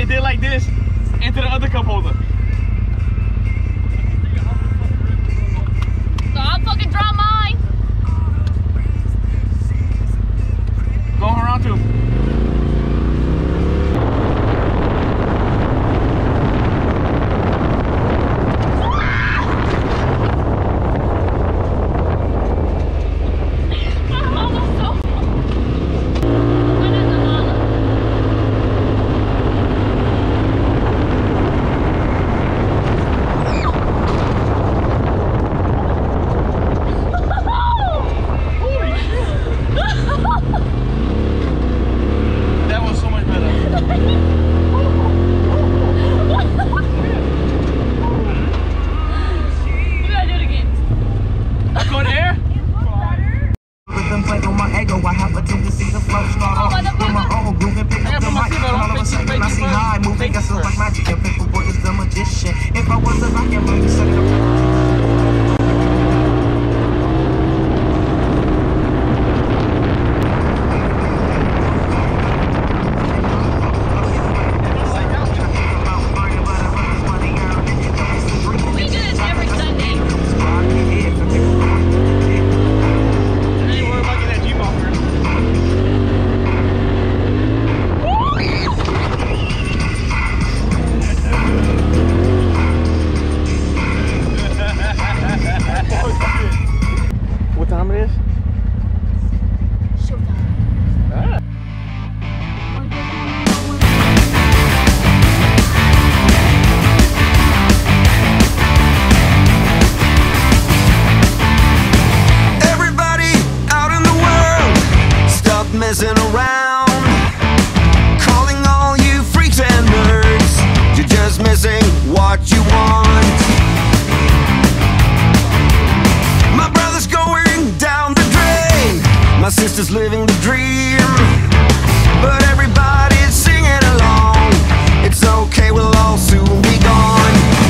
it did like this into the other cup holder. So I'll fucking draw mine. Go around too. Messing around, calling all you freaks and nerds. You're just missing what you want. My brother's going down the drain, my sister's living the dream, but everybody's singing along. It's okay, we'll all soon be gone.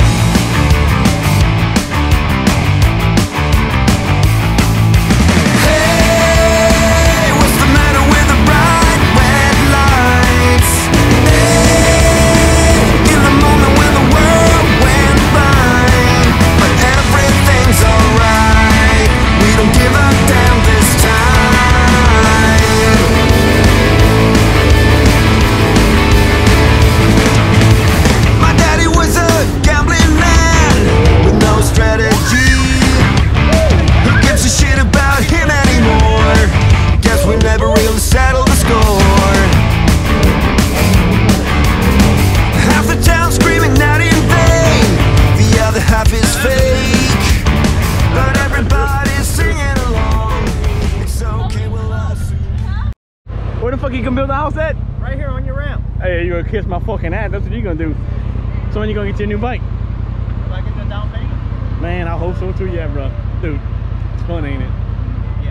Where the fuck you gonna build a house at? Right here on your ramp. Hey, you gonna kiss my fucking ass. That's what you gonna do. So when you gonna get your new bike? If I get the down payment? Man, I hope so too, yeah, bro. Dude, it's fun, ain't it? Yeah.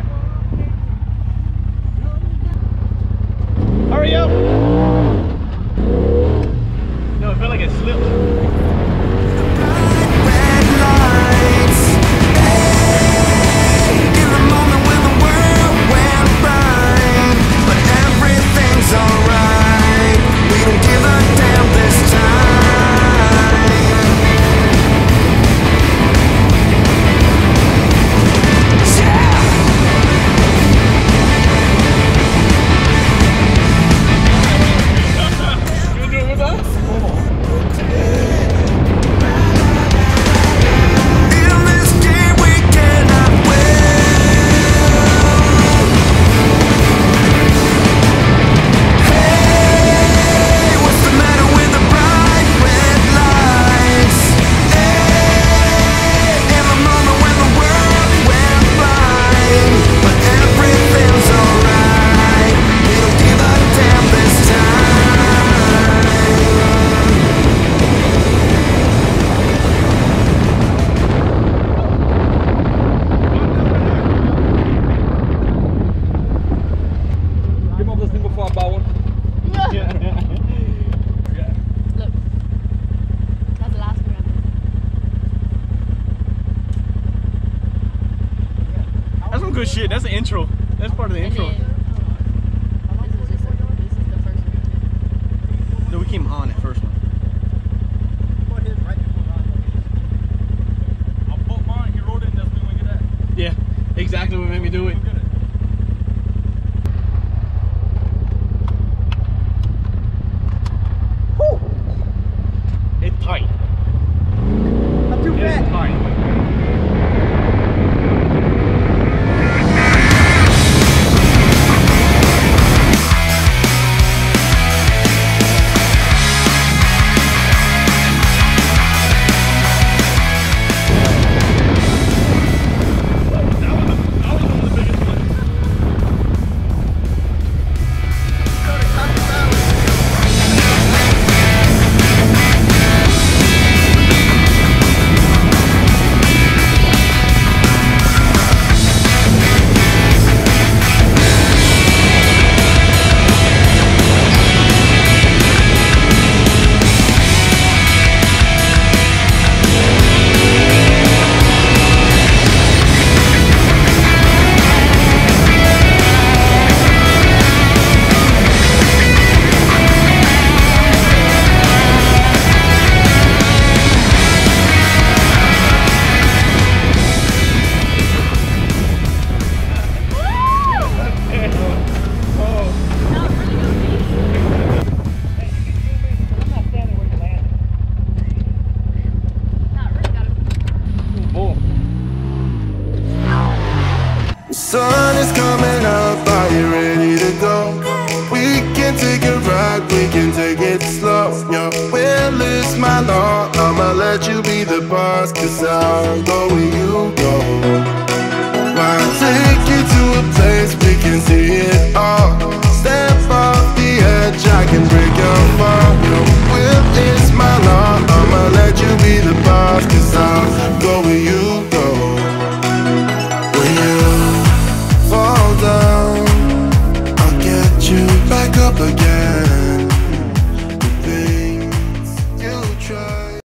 Hurry up! No, it felt like it slipped. Good shit. That's the intro. That's part of the intro. This is the first one. No, we came on at first. like we can take it slow. Your will is my law. I'ma let you be the boss, 'cause I'll go where you go.